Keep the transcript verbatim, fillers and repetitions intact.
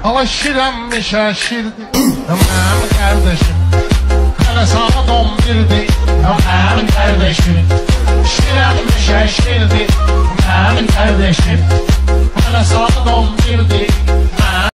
Alışıram bir şaşırdı. Mənim qardaşım hələ saat on birdir.